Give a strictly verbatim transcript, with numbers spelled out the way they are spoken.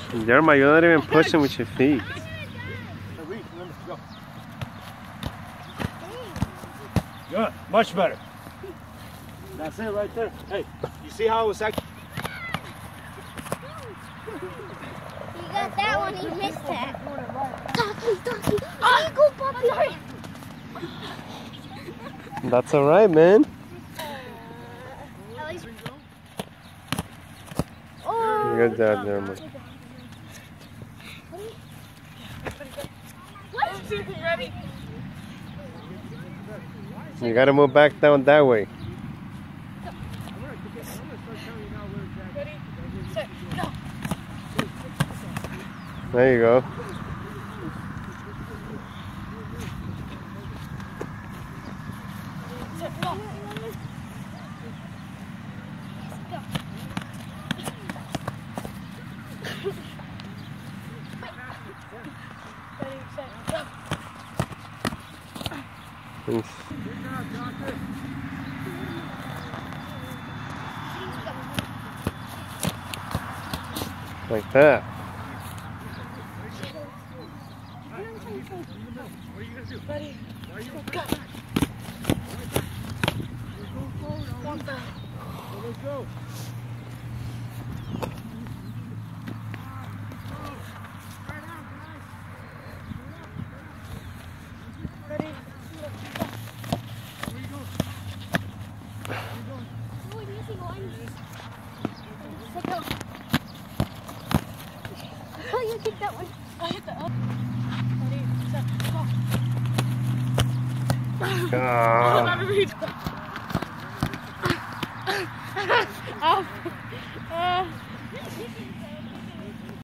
Jeremiah, you're not even pushing with your feet. Good, much better. That's it right there. Hey, you see how it was actually? You got that one, you missed that. Ducky, ducky. Oh, go, puppy. That's alright, man. Oh. Good job, Jeremiah. Ready? You gotta move back down that way. Ready? Set. Go. There you go. Set. Go. Ready, set, go. Thanks. Like that. Ready? Go. Walk back. Let's go. Ready? Oh, you kicked that one. I hit the up. Ready, set, go. Ah. Off. Uh,